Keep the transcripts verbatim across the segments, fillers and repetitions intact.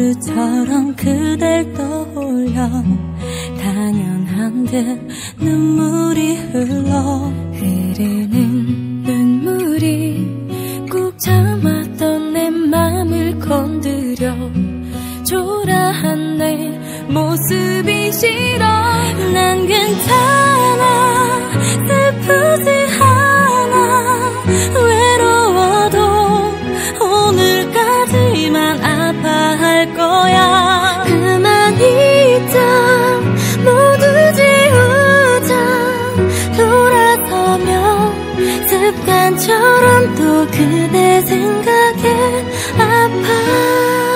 모드처럼 그댈 떠올려 당연한 듯 눈물이 흘러 흐르는 눈물이 꾹 참았던 내 맘을 건드려 초라한 내 모습이 싫어. 난 괜찮아 슬프지 않아 외로워도 오늘까지만 아파할 거야. 그만 잊자 모두 지우자 돌아서면 습관처럼 또 그대 생각에 아파.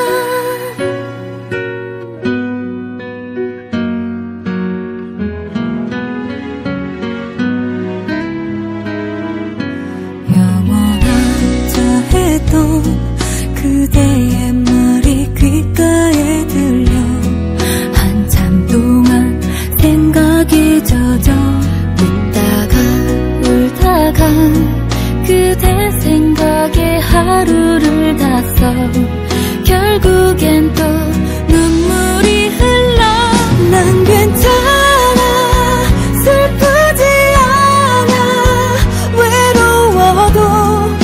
그대의 말이 귓가에 들려 한참 동안 생각이 젖어 웃다가 울다가 그대 생각에 하루를 다 써 결국엔 또 눈물이 흘러. 난 괜찮아 슬프지 않아 외로워도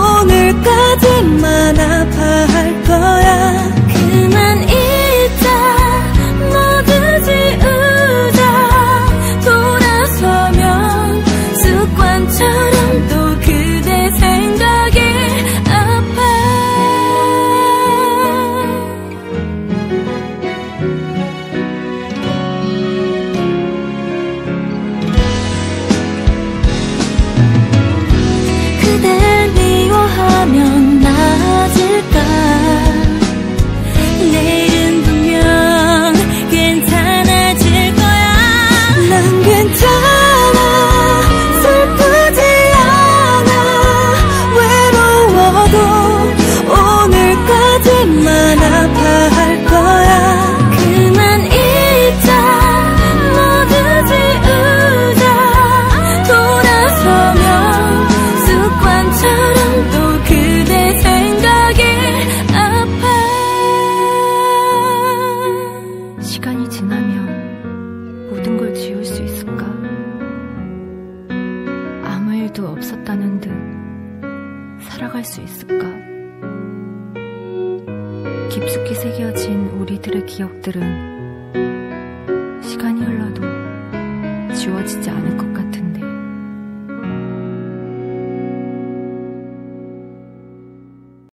오늘까지만 아파할 거야. 그만 잊자 모두 지우자 돌아서면 습관처럼 또 그대 생각에 아파. 그댈 미워하면 나아질까. 내일은 분명 괜찮아질 거야. 난 괜찮아 슬프지 않아 외로워도 오늘까지만 아파할 거야. 그만 잊자 모두 지우자 돌아서면 습관처럼 또 그대 생각에 아파. 시간이 지나면 모든 걸 지울 수 있을까? 아무 일도 없었다는 듯 살아갈 수 있을까? 깊숙이 새겨진 우리들의 기억들은 시간이 흘러도 지워지지 않을 것 같은